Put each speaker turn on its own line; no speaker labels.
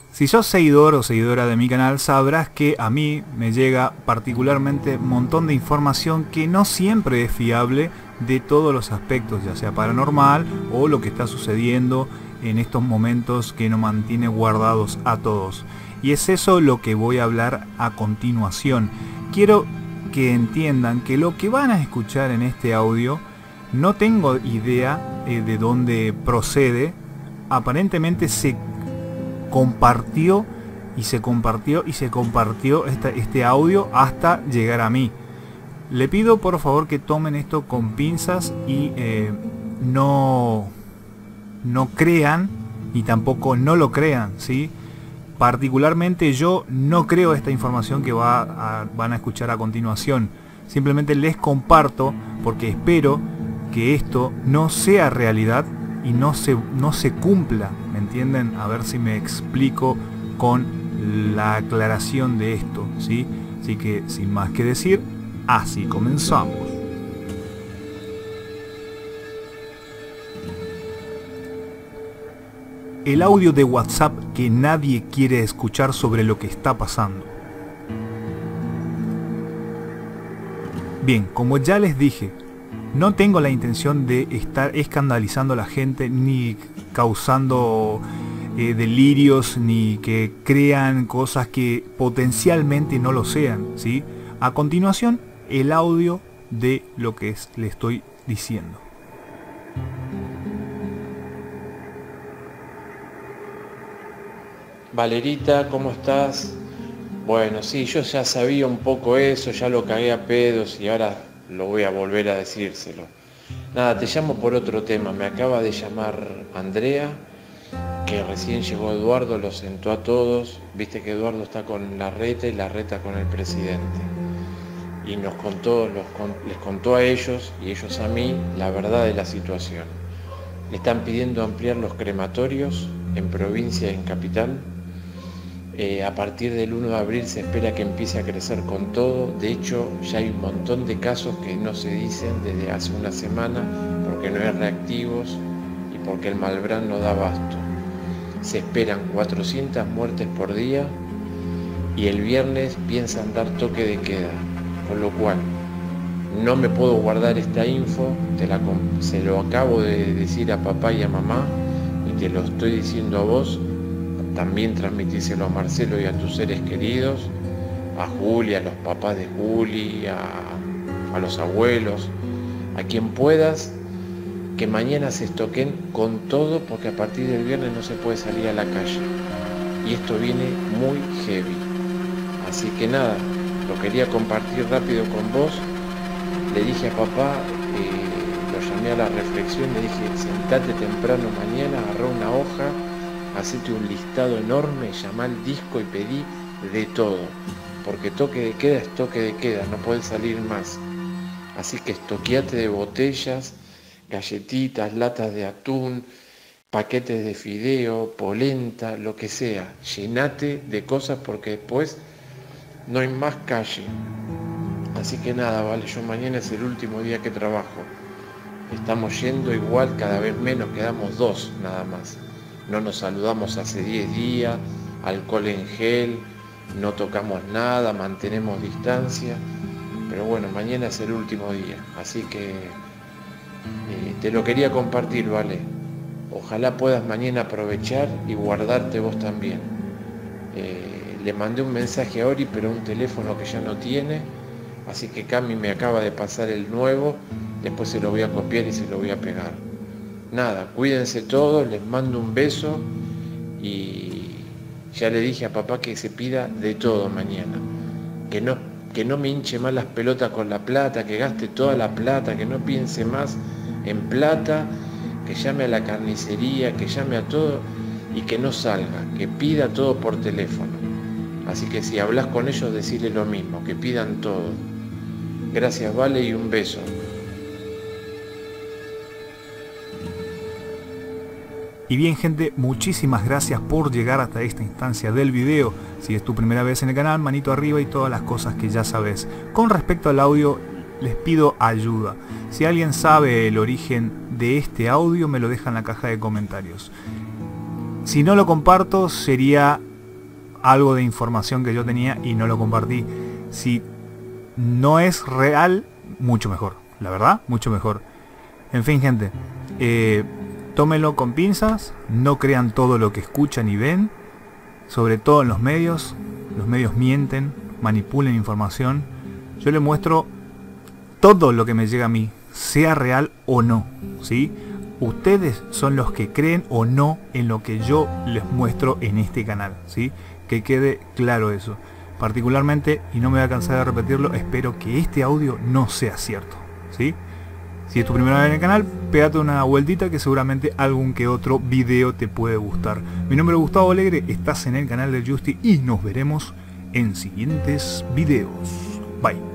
Si sos seguidor o seguidora de mi canal, sabrás que a mí me llega particularmente un montón de información que no siempre es fiable de todos los aspectos, ya sea paranormal o lo que está sucediendo en estos momentos que nos mantiene guardados a todos. Y es eso lo que voy a hablar a continuación. Quiero que entiendan que lo que van a escuchar en este audio no tengo idea de dónde procede. Aparentemente se compartió y se compartió y se compartió este audio hasta llegar a mí. Le pido por favor que tomen esto con pinzas y no crean y tampoco no lo crean, ¿sí? Particularmente yo no creo esta información que van a escuchar a continuación. Simplemente les comparto porque espero que esto no sea realidad y no se cumpla, ¿me entienden? A ver si me explico con la aclaración de esto, ¿sí? Así que sin más que decir, así comenzamos. El audio de WhatsApp que nadie quiere escuchar sobre lo que está pasando. Bien, como ya les dije, no tengo la intención de estar escandalizando a la gente, ni causando delirios, ni que crean cosas que potencialmente no lo sean, ¿sí? A continuación, el audio de lo que le estoy diciendo.
Valerita, ¿cómo estás? Bueno, sí, yo ya sabía un poco eso, ya lo cagué a pedos y ahora lo voy a volver a decírselo. Nada, te llamo por otro tema. Me acaba de llamar Andrea, que recién llegó Eduardo, los sentó a todos. Viste que Eduardo está con la reta y la reta con el presidente. Y nos contó, les contó a ellos y ellos a mí la verdad de la situación. Le están pidiendo ampliar los crematorios en provincia y en capital. A partir del 1 de abril se espera que empiece a crecer con todo. De hecho, ya hay un montón de casos que no se dicen desde hace una semana porque no hay reactivos y porque el Malbrán no da abasto. Se esperan 400 muertes por día y el viernes piensan dar toque de queda, con lo cual no me puedo guardar esta info, se lo acabo de decir a papá y a mamá y te lo estoy diciendo a vos. También transmitíselo a Marcelo y a tus seres queridos, a Juli, a los papás de Juli, a los abuelos, a quien puedas, que mañana se estoquen con todo porque a partir del viernes no se puede salir a la calle. Y esto viene muy heavy. Así que nada, lo quería compartir rápido con vos. Le dije a papá, lo llamé a la reflexión, le dije, sentate temprano mañana, agarrá una hoja, hacete un listado enorme, llamá al disco y pedí de todo, porque toque de queda es toque de queda, no podés salir más. Así que estoqueate de botellas, galletitas, latas de atún, paquetes de fideo, polenta, lo que sea. Llenate de cosas porque después no hay más calle. Así que nada, vale, yo mañana es el último día que trabajo. Estamos yendo igual, cada vez menos, quedamos 2 nada más. No nos saludamos hace 10 días, alcohol en gel, no tocamos nada, mantenemos distancia. Pero bueno, mañana es el último día, así que te lo quería compartir, ¿vale? Ojalá puedas mañana aprovechar y guardarte vos también. Le mandé un mensaje a Ori, pero un teléfono que ya no tiene, así que Cami me acaba de pasar el nuevo, después se lo voy a copiar y se lo voy a pegar. Nada, cuídense todos, les mando un beso y ya le dije a papá que se pida de todo mañana, que no me hinche más las pelotas con la plata, que gaste toda la plata, que no piense más en plata, que llame a la carnicería, que llame a todo y que no salga, que pida todo por teléfono. Así que si hablas con ellos, decirle lo mismo, que pidan todo. Gracias, Vale, y un beso.
Y bien gente, muchísimas gracias por llegar hasta esta instancia del video. Si es tu primera vez en el canal, manito arriba y todas las cosas que ya sabes. Con respecto al audio, les pido ayuda. Si alguien sabe el origen de este audio, me lo deja en la caja de comentarios. Si no lo comparto, sería algo de información que yo tenía y no lo compartí. Si no es real, mucho mejor, la verdad, mucho mejor. En fin, gente, tómenlo con pinzas, no crean todo lo que escuchan y ven, sobre todo en los medios mienten, manipulan información. Yo les muestro todo lo que me llega a mí, sea real o no, ¿sí? Ustedes son los que creen o no en lo que yo les muestro en este canal, ¿sí? Que quede claro eso. Particularmente, y no me voy a cansar de repetirlo, espero que este audio no sea cierto, ¿sí? Si es tu primera vez en el canal, pégate una vueltita que seguramente algún que otro video te puede gustar. Mi nombre es Gustavo Alegre, estás en el canal del Justi y nos veremos en siguientes videos. Bye.